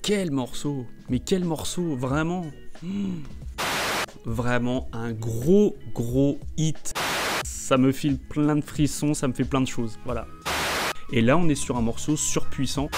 quel morceau! Mais quel morceau, vraiment! Vraiment un gros hit. Ça me file plein de frissons, ça me fait plein de choses, voilà. Et là, on est sur un morceau surpuissant.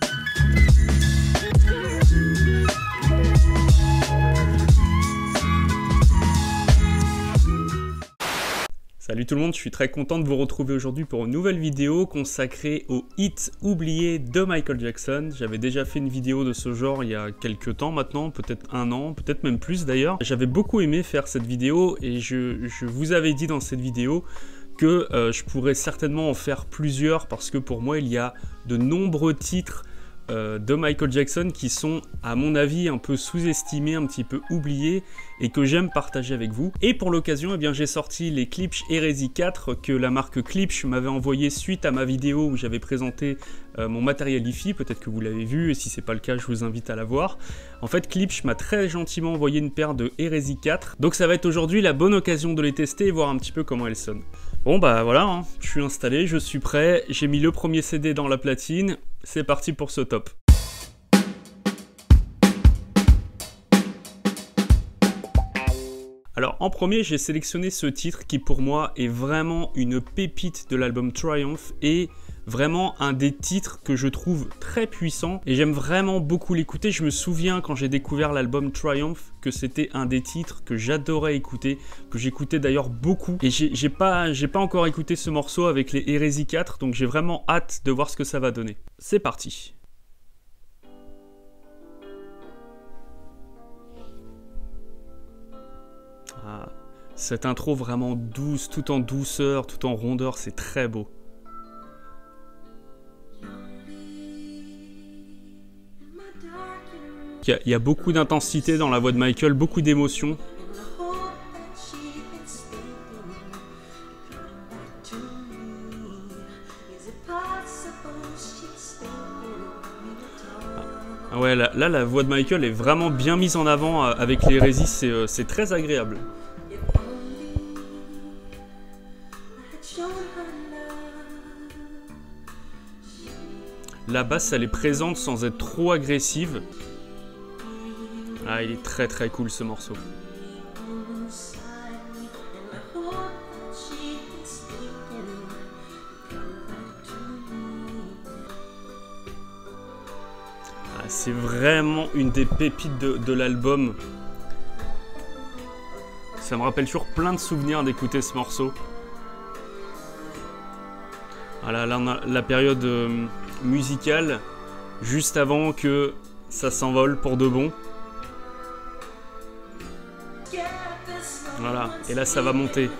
Salut tout le monde, je suis très content de vous retrouver aujourd'hui pour une nouvelle vidéo consacrée aux hits oubliés de Michael Jackson. J'avais déjà fait une vidéo de ce genre il y a quelques temps maintenant, peut-être un an, peut-être même plus d'ailleurs. J'avais beaucoup aimé faire cette vidéo et je vous avais dit dans cette vidéo que je pourrais certainement en faire plusieurs parce que pour moi il y a de nombreux titres de Michael Jackson qui sont à mon avis un peu sous-estimés, un petit peu oubliés et que j'aime partager avec vous. Et pour l'occasion, eh bien, j'ai sorti les Klipsch Heresy 4 que la marque Klipsch m'avait envoyé suite à ma vidéo où j'avais présenté mon matériel hi-fi. Peut-être que vous l'avez vu et si c'est pas le cas, je vous invite à la voir. En fait, Klipsch m'a très gentiment envoyé une paire de Heresy 4. Donc ça va être aujourd'hui la bonne occasion de les tester et voir un petit peu comment elles sonnent. Bon bah voilà, hein, je suis installé, je suis prêt, j'ai mis le premier CD dans la platine, c'est parti pour ce top. Alors en premier, j'ai sélectionné ce titre qui pour moi est vraiment une pépite de l'album Triumph et vraiment un des titres que je trouve très puissant et j'aime vraiment beaucoup l'écouter. Je me souviens quand j'ai découvert l'album Triumph que c'était un des titres que j'adorais écouter, que j'écoutais d'ailleurs beaucoup. Et j'ai pas encore écouté ce morceau avec les Heresy 4, donc j'ai vraiment hâte de voir ce que ça va donner. C'est parti. Ah, cette intro vraiment douce, tout en douceur, tout en rondeur, c'est très beau. Il y a beaucoup d'intensité dans la voix de Michael, beaucoup d'émotions. Ah ouais, là, la voix de Michael est vraiment bien mise en avant avec les Heresy, c'est très agréable. La basse, elle est présente sans être trop agressive. Ah, il est très cool ce morceau. Ah, c'est vraiment une des pépites de l'album. Ça me rappelle toujours plein de souvenirs d'écouter ce morceau. Voilà, là on a la période musicale juste avant que ça s'envole pour de bon. Voilà, et là ça va monter.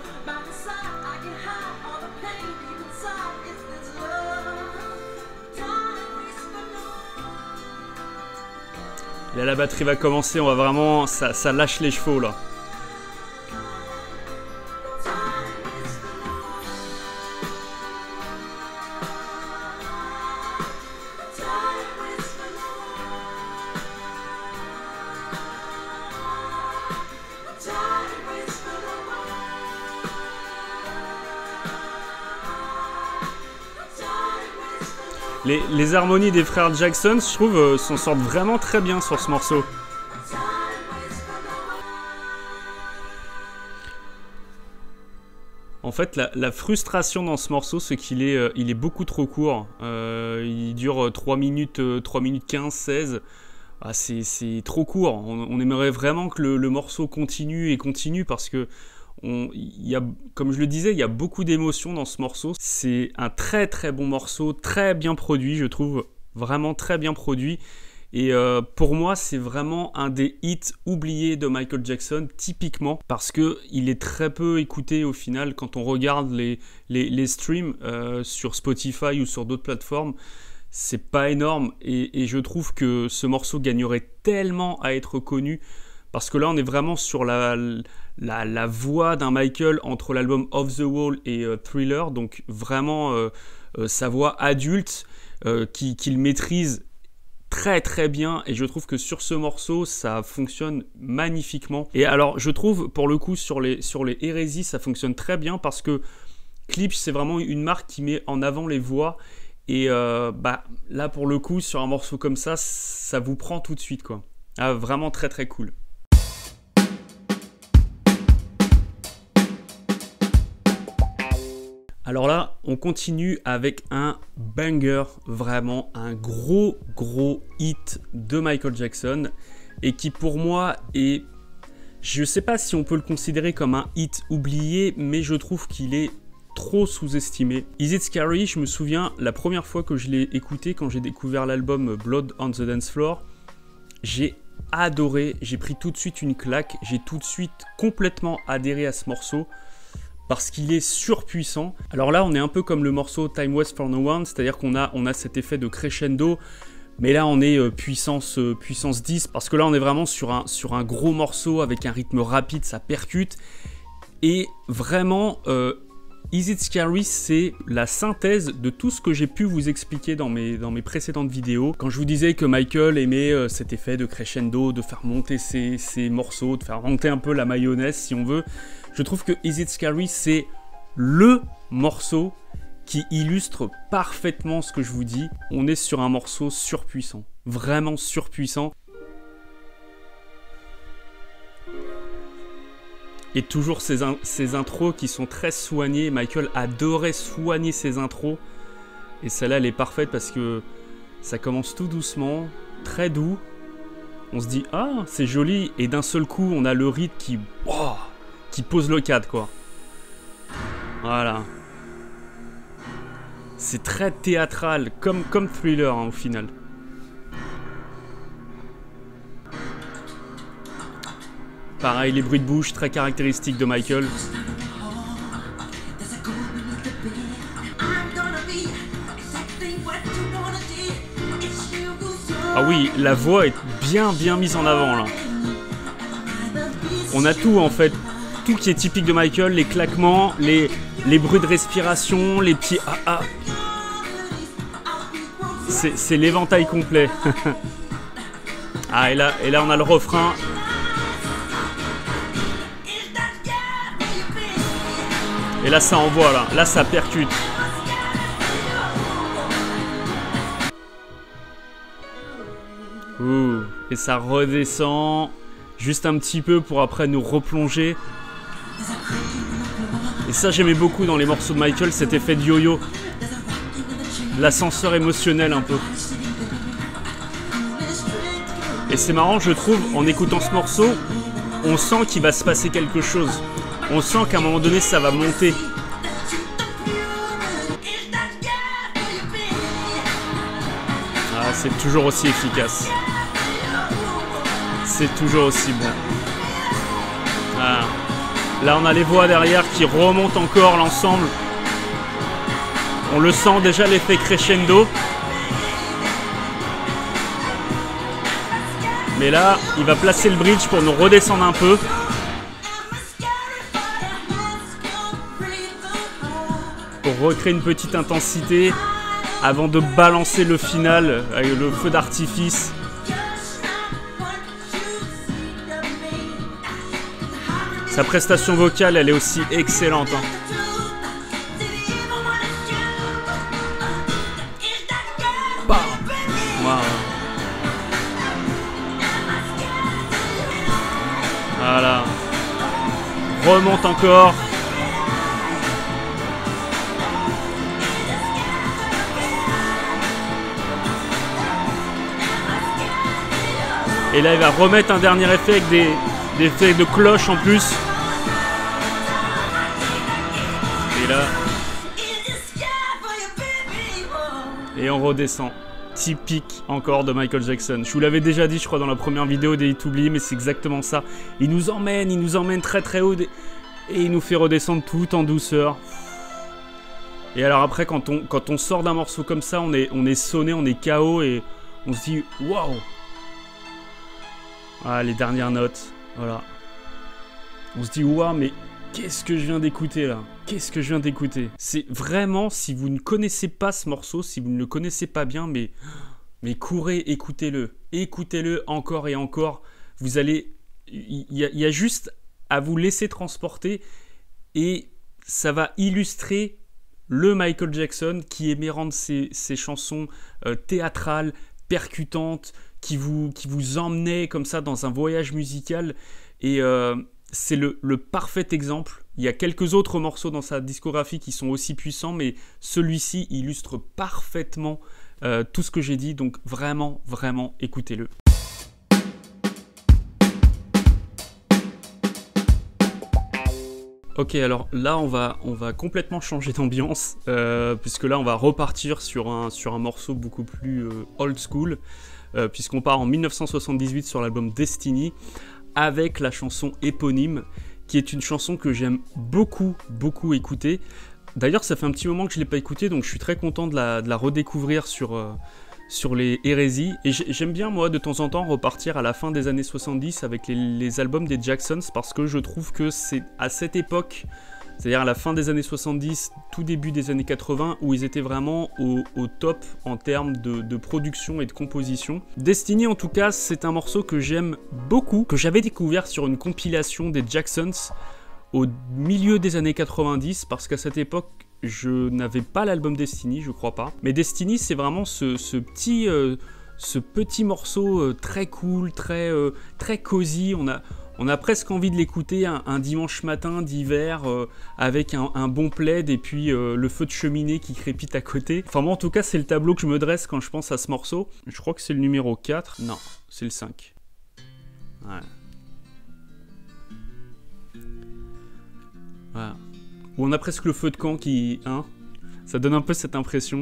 Là la batterie va commencer, on va vraiment... ça lâche les chevaux là. Les harmonies des frères Jackson, je trouve, s'en sortent vraiment très bien sur ce morceau. En fait, la frustration dans ce morceau, c'est qu'il est, il est beaucoup trop court. Il dure 3 minutes 15, 16. Ah, c'est trop court. On aimerait vraiment que le morceau continue et continue parce que comme je le disais, il y a beaucoup d'émotions dans ce morceau. C'est un très bon morceau, très bien produit, je trouve, vraiment très bien produit. Et pour moi, c'est vraiment un des hits oubliés de Michael Jackson, typiquement, parce qu'il est très peu écouté au final quand on regarde les streams sur Spotify ou sur d'autres plateformes. C'est pas énorme et je trouve que ce morceau gagnerait tellement à être connu. Parce que là, on est vraiment sur la voix d'un Michael entre l'album Off the Wall et Thriller. Donc vraiment sa voix adulte qu'il maîtrise très bien. Et je trouve que sur ce morceau, ça fonctionne magnifiquement. Et alors, je trouve pour le coup sur les Heresy, ça fonctionne très bien parce que Klipsch, c'est vraiment une marque qui met en avant les voix. Et bah, là, pour le coup, sur un morceau comme ça vous prend tout de suite, quoi. Ah, vraiment très très cool. Alors là, on continue avec un banger, vraiment un gros hit de Michael Jackson et qui pour moi est, je sais pas si on peut le considérer comme un hit oublié, mais je trouve qu'il est trop sous-estimé. Is It Scary, je me souviens, la première fois que je l'ai écouté, quand j'ai découvert l'album Blood on the Dance Floor, j'ai adoré, j'ai pris tout de suite une claque, j'ai tout de suite complètement adhéré à ce morceau, parce qu'il est surpuissant. Alors là, on est un peu comme le morceau Time Waits for No One, c'est-à-dire qu'on a cet effet de crescendo, mais là on est puissance 10, parce que là on est vraiment sur un gros morceau avec un rythme rapide, ça percute, et vraiment... Is It Scary, c'est la synthèse de tout ce que j'ai pu vous expliquer dans mes précédentes vidéos. Quand je vous disais que Michael aimait cet effet de crescendo, de faire monter ses morceaux, de faire monter un peu la mayonnaise si on veut, je trouve que Is It Scary, c'est le morceau qui illustre parfaitement ce que je vous dis. On est sur un morceau surpuissant, vraiment surpuissant. Et toujours ces intros qui sont très soignées. Michael adorait soigner ses intros. Et celle-là, elle est parfaite parce que ça commence tout doucement, très doux. On se dit, ah, c'est joli. Et d'un seul coup, on a le rythme qui pose le cadre, quoi. Voilà. C'est très théâtral, comme Thriller, hein, au final. Pareil, les bruits de bouche très caractéristiques de Michael. Ah oui, la voix est bien mise en avant là. On a tout en fait, tout qui est typique de Michael, les claquements, les bruits de respiration, les petits ah. C'est l'éventail complet. Ah et là on a le refrain. Et là ça envoie là ça percute. Ouh, et ça redescend juste un petit peu pour après nous replonger. Et ça j'aimais beaucoup dans les morceaux de Michael, cet effet de yo-yo. L'ascenseur émotionnel un peu. Et c'est marrant je trouve, en écoutant ce morceau, on sent qu'il va se passer quelque chose. On sent qu'à un moment donné, ça va monter. Ah, c'est toujours aussi efficace. C'est toujours aussi bon. Ah. Là, on a les voix derrière qui remontent encore l'ensemble. On le sent déjà, l'effet crescendo. Mais là, il va placer le bridge pour nous redescendre un peu. Pour recréer une petite intensité avant de balancer le final avec le feu d'artifice. Sa prestation vocale, elle est aussi excellente. Hein. Bam. Wow. Voilà. Remonte encore. Et là, il va remettre un dernier effet avec des effets de cloche en plus. Et là. Et on redescend. Typique encore de Michael Jackson. Je vous l'avais déjà dit, je crois, dans la première vidéo des Hits oubliés, mais c'est exactement ça. Il nous emmène très très haut. Et il nous fait redescendre tout en douceur. Et alors après, quand on sort d'un morceau comme ça, on est sonné, on est KO et on se dit waouh! Ah, les dernières notes, voilà. On se dit, waouh, mais qu'est-ce que je viens d'écouter là? Qu'est-ce que je viens d'écouter? C'est vraiment, si vous ne connaissez pas ce morceau, si vous ne le connaissez pas bien, mais courez, écoutez-le. Écoutez-le encore et encore. Vous allez... Il y a juste à vous laisser transporter et ça va illustrer le Michael Jackson qui aimait rendre ses chansons théâtrales, percutantes, qui vous emmenait comme ça dans un voyage musical. Et c'est le parfait exemple. Il y a quelques autres morceaux dans sa discographie qui sont aussi puissants, mais celui-ci illustre parfaitement tout ce que j'ai dit. Donc vraiment, vraiment, écoutez-le. Ok, alors là on va complètement changer d'ambiance, puisque là on va repartir sur un morceau beaucoup plus old school, puisqu'on part en 1978 sur l'album Destiny, avec la chanson éponyme, qui est une chanson que j'aime beaucoup, beaucoup écouter. D'ailleurs ça fait un petit moment que je ne l'ai pas écoutée, donc je suis très content de la redécouvrir sur les hérésies. Et j'aime bien, moi, de temps en temps, repartir à la fin des années 70 avec les albums des Jacksons, parce que je trouve que c'est à cette époque, c'est-à-dire à la fin des années 70, tout début des années 80, où ils étaient vraiment au top en termes de production et de composition. Destiny, en tout cas, c'est un morceau que j'aime beaucoup, que j'avais découvert sur une compilation des Jacksons au milieu des années 90, parce qu'à cette époque, je n'avais pas l'album Destiny, je crois pas. Mais Destiny, c'est vraiment ce petit morceau très cool, très cosy. On a presque envie de l'écouter un dimanche matin d'hiver avec un bon plaid et puis le feu de cheminée qui crépite à côté. Enfin moi en tout cas c'est le tableau que je me dresse quand je pense à ce morceau. Je crois que c'est le numéro 4. Non, c'est le 5. Ouais. Voilà. Où on a presque le feu de camp qui... Hein, ça donne un peu cette impression.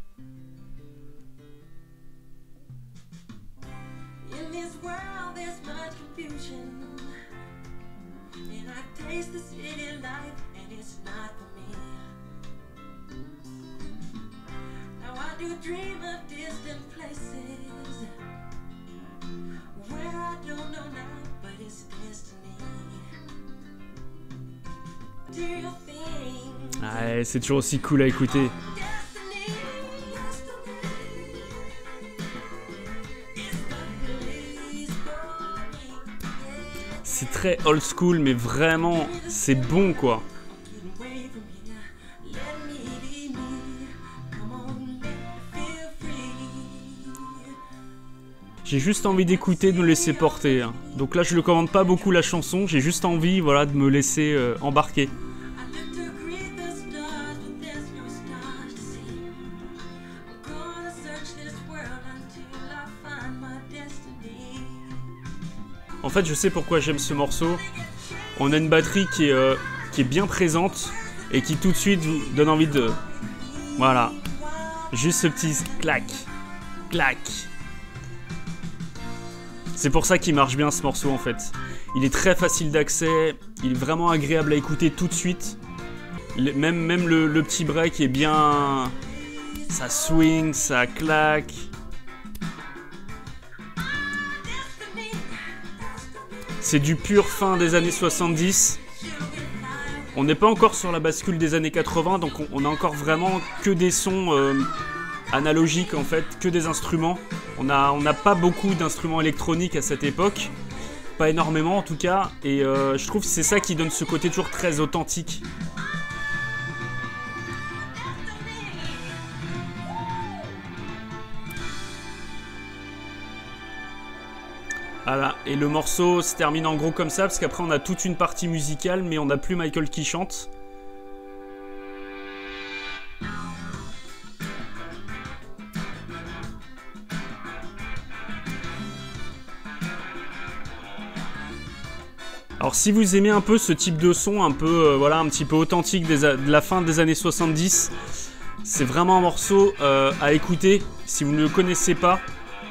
Ouais, c'est toujours aussi cool à écouter. C'est très old school, mais vraiment, c'est bon quoi. J'ai juste envie d'écouter, de me laisser porter. Hein. Donc là, je ne commande pas beaucoup la chanson, j'ai juste envie, voilà, de me laisser embarquer. En fait, je sais pourquoi j'aime ce morceau. On a une batterie qui est bien présente et qui tout de suite vous donne envie de... Voilà. Juste ce petit clac, clac. C'est pour ça qu'il marche bien ce morceau en fait. Il est très facile d'accès, il est vraiment agréable à écouter tout de suite. Même le petit break est bien... Ça swing, ça claque. C'est du pur fin des années 70. On n'est pas encore sur la bascule des années 80, donc on a encore vraiment que des sons analogiques en fait, que des instruments. On n'a pas beaucoup d'instruments électroniques à cette époque, pas énormément en tout cas, et je trouve que c'est ça qui donne ce côté toujours très authentique. Voilà, et le morceau se termine en gros comme ça, parce qu'après on a toute une partie musicale, mais on n'a plus Michael qui chante. Alors si vous aimez un peu ce type de son, un peu, voilà, un petit peu authentique de la fin des années 70, c'est vraiment un morceau à écouter si vous ne le connaissez pas.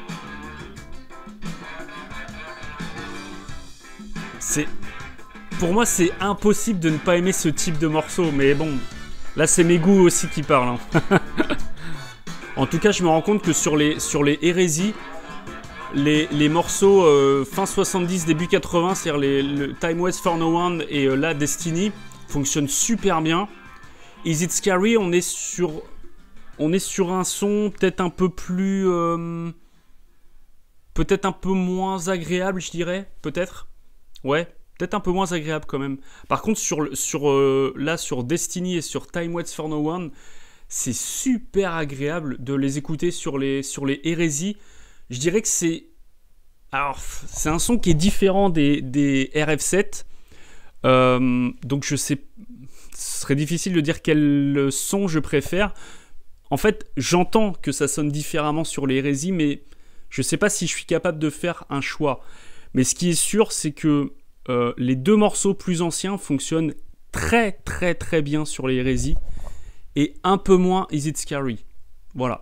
Pour moi, c'est impossible de ne pas aimer ce type de morceau, mais bon, là, c'est mes goûts aussi qui parlent. Hein. En tout cas, je me rends compte que sur les hérésies, les morceaux fin 70, début 80, c'est-à-dire le Time Waits for No One et la Destiny, fonctionnent super bien. Is It Scary, on est sur un son peut-être un peu plus... peut-être un peu moins agréable, je dirais, peut-être. Ouais, peut-être un peu moins agréable quand même. Par contre, là, sur Destiny et sur Time Waits for No One, c'est super agréable de les écouter sur les hérésies. Je dirais que c'est un son qui est différent des RF7. Donc je sais, ce serait difficile de dire quel son je préfère. En fait, j'entends que ça sonne différemment sur les hérésies, mais je sais pas si je suis capable de faire un choix. Mais ce qui est sûr, c'est que les deux morceaux plus anciens fonctionnent très très très bien sur les hérésies et un peu moins Is It Scary. Voilà.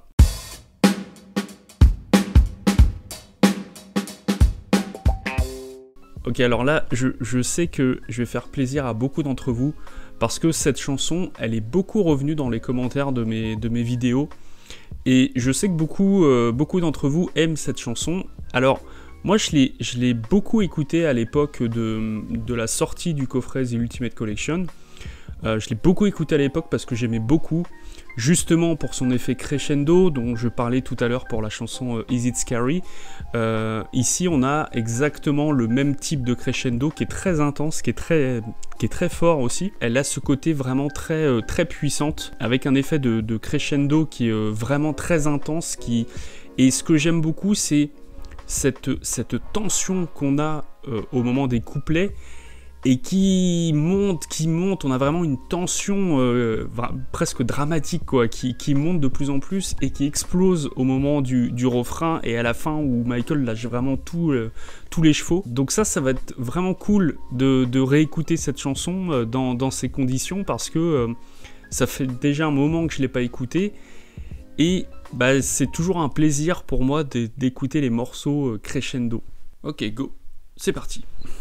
Ok, alors là, je sais que je vais faire plaisir à beaucoup d'entre vous parce que cette chanson, elle est beaucoup revenue dans les commentaires de mes vidéos et je sais que beaucoup d'entre vous aiment cette chanson. Alors, moi, je l'ai beaucoup écoutée à l'époque de la sortie du coffret The Ultimate Collection. Je l'ai beaucoup écouté à l'époque parce que j'aimais beaucoup, justement pour son effet crescendo dont je parlais tout à l'heure pour la chanson Is It Scary. Ici on a exactement le même type de crescendo qui est très intense, qui est très fort aussi. Elle a ce côté vraiment très, très puissante avec un effet de crescendo qui est vraiment très intense. Et ce que j'aime beaucoup, c'est cette tension qu'on a au moment des couplets et qui monte, on a vraiment une tension presque dramatique quoi, qui monte de plus en plus et qui explose au moment du refrain et à la fin où Michael lâche vraiment tous les chevaux. Donc ça va être vraiment cool de réécouter cette chanson dans ces conditions parce que ça fait déjà un moment que je ne l'ai pas écoutée et c'est toujours un plaisir pour moi d'écouter les morceaux crescendo. Ok, go, c'est parti.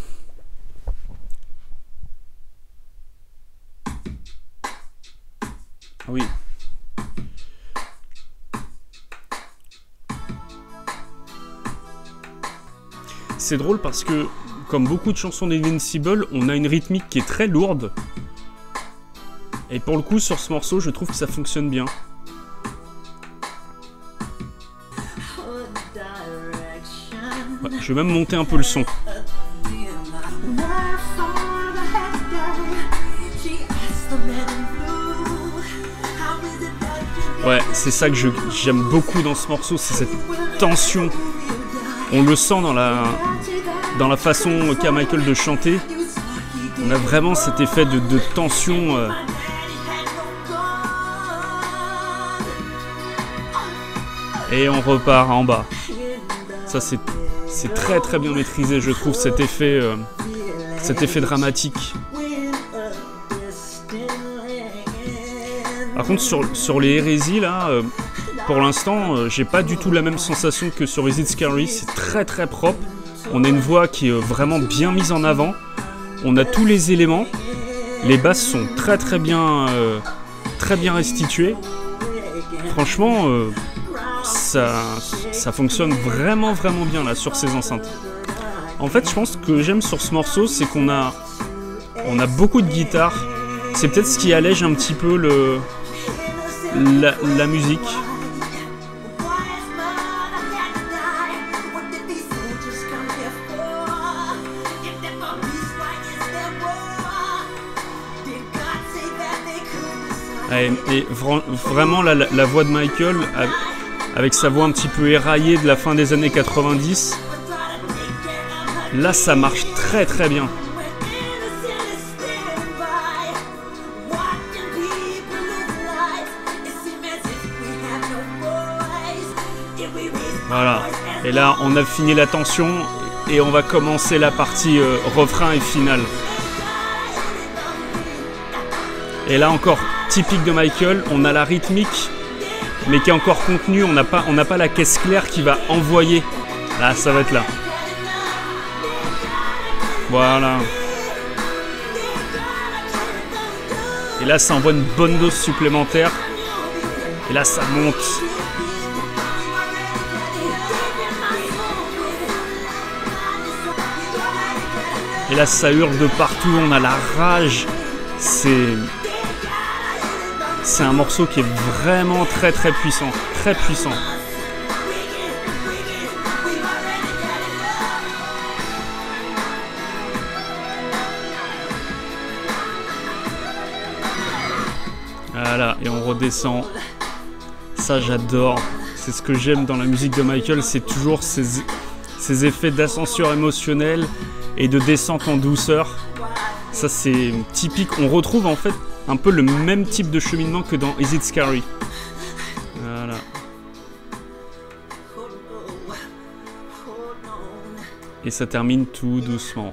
Oui. C'est drôle parce que, comme beaucoup de chansons d'Invincible, on a une rythmique qui est très lourde. Et pour le coup, sur ce morceau, je trouve que ça fonctionne bien. Ouais, je vais même monter un peu le son. Ouais, c'est ça que j'aime beaucoup dans ce morceau, c'est cette tension. On le sent dans la façon qu'a Michael de chanter. On a vraiment cet effet de tension. Et on repart en bas. Ça, c'est très très bien maîtrisé, je trouve, cet effet dramatique. Par contre, sur les hérésies, là, pour l'instant, j'ai pas du tout la même sensation que sur Is It Scary. C'est très très propre. On a une voix qui est vraiment bien mise en avant. On a tous les éléments. Les basses sont très très bien restituées. Franchement, ça fonctionne vraiment vraiment bien là sur ces enceintes. En fait, je pense que ce que j'aime sur ce morceau, c'est qu'on a beaucoup de guitare. C'est peut-être ce qui allège un petit peu la musique. Et vraiment la voix de Michael, avec sa voix un petit peu éraillée de la fin des années 90, là ça marche très très bien. Voilà, et là on a fini la tension et on va commencer la partie refrain et finale. Et là encore, typique de Michael, on a la rythmique mais qui est encore contenue, on n'a pas la caisse claire qui va envoyer. Là, ça va être là. Voilà. Et là, ça envoie une bonne dose supplémentaire. Et là, ça monte. Et là, ça hurle de partout, on a la rage. C'est un morceau qui est vraiment très très puissant. Très puissant. redescend. Ça, j'adore. C'est ce que j'aime dans la musique de Michael, c'est toujours ces effets d'ascenseur émotionnelle et de descente en douceur. Ça, c'est typique. On retrouve en fait un peu le même type de cheminement que dans Is It Scary. Voilà. Et ça termine tout doucement.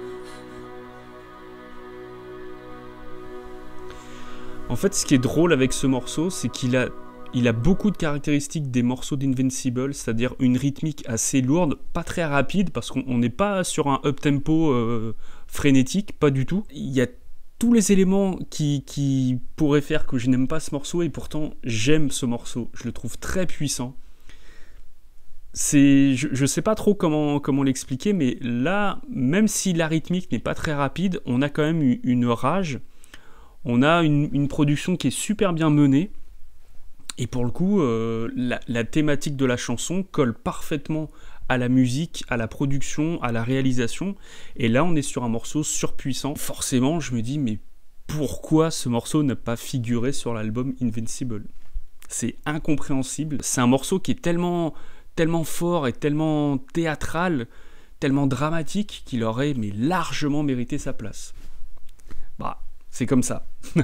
En fait, ce qui est drôle avec ce morceau, c'est qu'il a beaucoup de caractéristiques des morceaux d'Invincible, c'est-à-dire une rythmique assez lourde, pas très rapide, parce qu'on n'est pas sur un up-tempo frénétique, pas du tout. Il y a tous les éléments qui pourraient faire que je n'aime pas ce morceau, et pourtant j'aime ce morceau. Je le trouve très puissant. Je sais pas trop comment l'expliquer, mais là, même si la rythmique n'est pas très rapide, on a quand même une rage. On a une production qui est super bien menée. Et pour le coup, la thématique de la chanson colle parfaitement à la musique, à la production, à la réalisation. Et là, on est sur un morceau surpuissant. Forcément, je me dis, mais pourquoi ce morceau n'a pas figuré sur l'album Invincible ? C'est incompréhensible. C'est un morceau qui est tellement fort et tellement théâtral, tellement dramatique, qu'il aurait mais largement mérité sa place. Bah, c'est comme ça.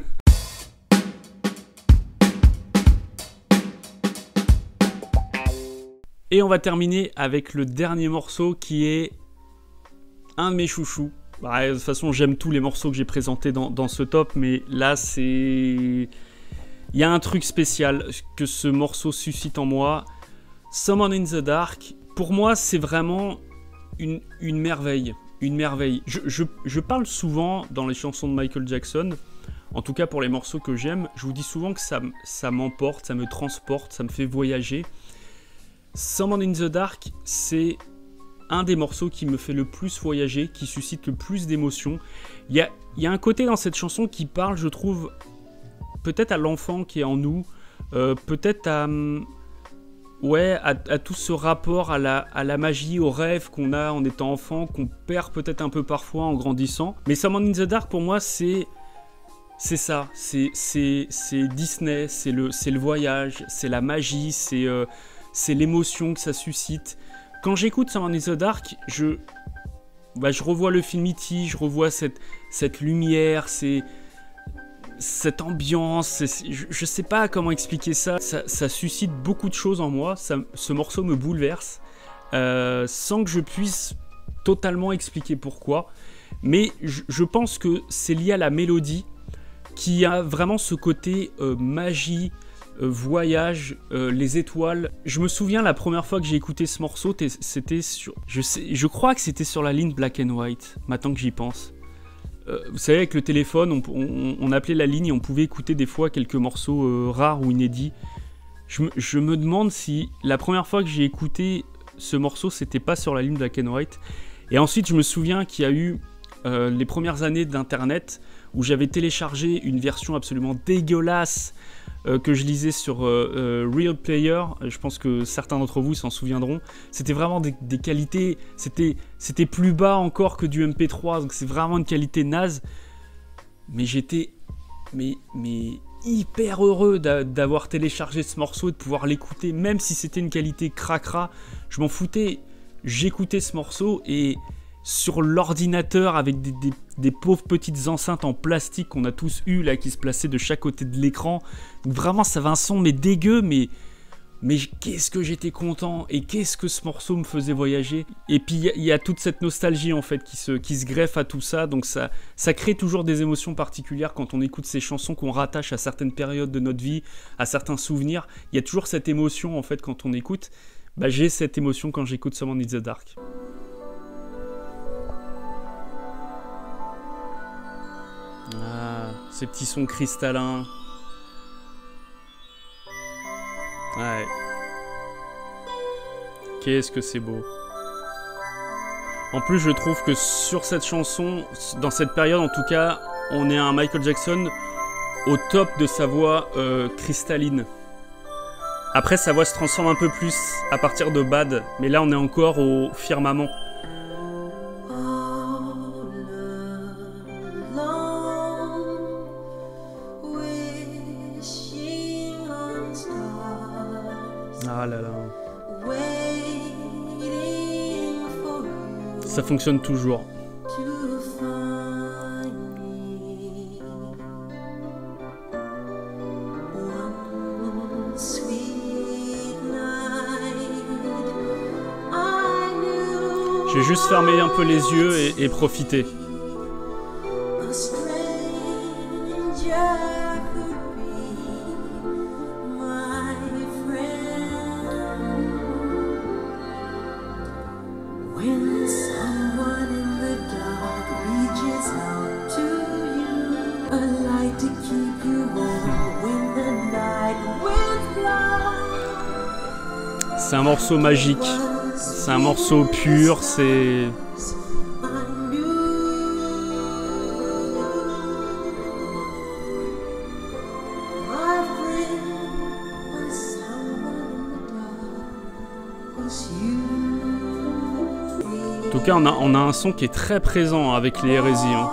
Et on va terminer avec le dernier morceau qui est un de mes chouchous. Bah, de toute façon, j'aime tous les morceaux que j'ai présentés dans ce top, mais là, c'est... Il y a un truc spécial que ce morceau suscite en moi. Someone in the Dark, pour moi, c'est vraiment une merveille. Une merveille. Je parle souvent dans les chansons de Michael Jackson, en tout cas pour les morceaux que j'aime, je vous dis souvent que ça m'emporte, ça me transporte, ça me fait voyager. Someone in the Dark, c'est un des morceaux qui me fait le plus voyager, qui suscite le plus d'émotions. Il y a un côté dans cette chanson qui parle, je trouve, peut-être à l'enfant qui est en nous, peut-être à tout ce rapport à la magie, au rêve qu'on a en étant enfant, qu'on perd peut-être un peu parfois en grandissant. Mais Someone in the Dark, pour moi, c'est ça, c'est Disney, c'est le voyage, c'est la magie, c'est l'émotion que ça suscite. Quand j'écoute Someone in the Dark, je revois le film E.T., je revois cette lumière, cette ambiance, je sais pas comment expliquer ça. Ça suscite beaucoup de choses en moi, ce morceau me bouleverse, sans que je puisse totalement expliquer pourquoi. Mais je pense que c'est lié à la mélodie, qui a vraiment ce côté magie, voyage, les étoiles. Je me souviens la première fois que j'ai écouté ce morceau, c'était sur... Je crois que c'était sur la ligne Black and White, maintenant que j'y pense. Vous savez, avec le téléphone, on appelait la ligne et on pouvait écouter des fois quelques morceaux rares ou inédits. Je me demande si la première fois que j'ai écouté ce morceau, c'était pas sur la ligne Black and White. Et ensuite, je me souviens qu'il y a eu les premières années d'Internet où j'avais téléchargé une version absolument dégueulasse que je lisais sur Real Player. Je pense que certains d'entre vous s'en souviendront. C'était vraiment des qualités, c'était plus bas encore que du MP3, donc c'est vraiment une qualité naze. Mais j'étais hyper heureux d'avoir téléchargé ce morceau et de pouvoir l'écouter, même si c'était une qualité cracra. Je m'en foutais, j'écoutais ce morceau et sur l'ordinateur avec des pauvres petites enceintes en plastique qu'on a tous eu là, qui se plaçaient de chaque côté de l'écran. Donc vraiment, ça avait un son mais dégueu, mais qu'est-ce que j'étais content et qu'est-ce que ce morceau me faisait voyager. Et puis il y a toute cette nostalgie en fait qui se greffe à tout ça, donc ça crée toujours des émotions particulières quand on écoute ces chansons qu'on rattache à certaines périodes de notre vie, à certains souvenirs. Il y a toujours cette émotion en fait quand on écoute. Bah, j'ai cette émotion quand j'écoute Someone in the Dark. Ah, ces petits sons cristallins. Ouais. Qu'est-ce que c'est beau. En plus, je trouve que sur cette chanson, dans cette période en tout cas, on est un Michael Jackson au top de sa voix cristalline. Après, sa voix se transforme un peu plus à partir de Bad, mais là on est encore au firmament. ça fonctionne toujours. Je vais juste fermer un peu les yeux et profiter. C'est un morceau magique, c'est un morceau pur, c'est... En tout cas, on a un son qui est très présent avec les hérésies. Hein.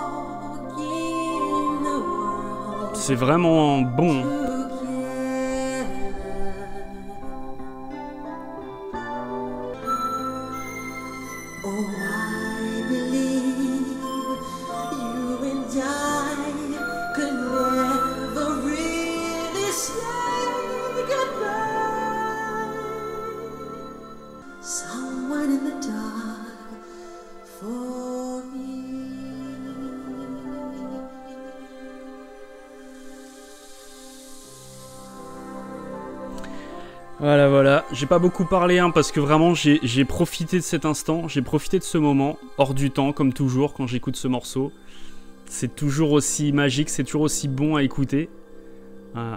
C'est vraiment bon. Voilà, j'ai pas beaucoup parlé hein, parce que vraiment j'ai profité de cet instant, j'ai profité de ce moment, hors du temps comme toujours quand j'écoute ce morceau. C'est toujours aussi magique, c'est toujours aussi bon à écouter. Voilà.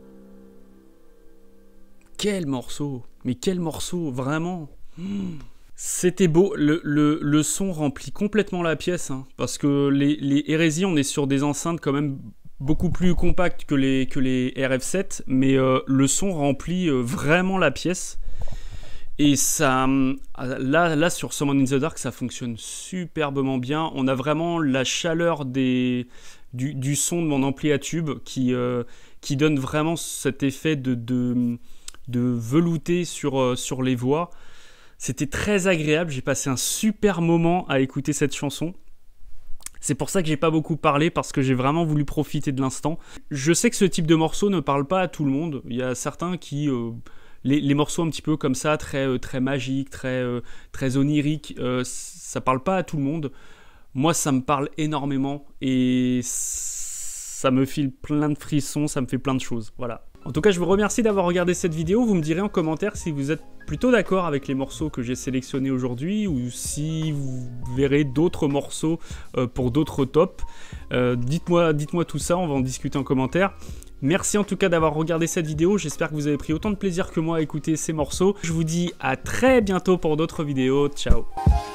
Quel morceau, mais quel morceau, vraiment. C'était beau, le son remplit complètement la pièce, hein, parce que les hérésies, on est sur des enceintes quand même beaucoup plus compactes que les RF7, mais le son remplit vraiment la pièce. Et ça, là sur Summon in the Dark, ça fonctionne superbement bien. On a vraiment la chaleur du son de mon ampli à tube qui donne vraiment cet effet de velouté sur les voix. C'était très agréable, j'ai passé un super moment à écouter cette chanson. C'est pour ça que j'ai pas beaucoup parlé, parce que j'ai vraiment voulu profiter de l'instant. Je sais que ce type de morceau ne parle pas à tout le monde. Il y a certains qui... les morceaux un petit peu comme ça, très magiques, très oniriques, ça parle pas à tout le monde. Moi, ça me parle énormément et ça me file plein de frissons, ça me fait plein de choses. Voilà. En tout cas, je vous remercie d'avoir regardé cette vidéo. Vous me direz en commentaire si vous êtes plutôt d'accord avec les morceaux que j'ai sélectionnés aujourd'hui ou si vous verrez d'autres morceaux pour d'autres tops. Dites-moi tout ça, on va en discuter en commentaire. Merci en tout cas d'avoir regardé cette vidéo. J'espère que vous avez pris autant de plaisir que moi à écouter ces morceaux. Je vous dis à très bientôt pour d'autres vidéos. Ciao!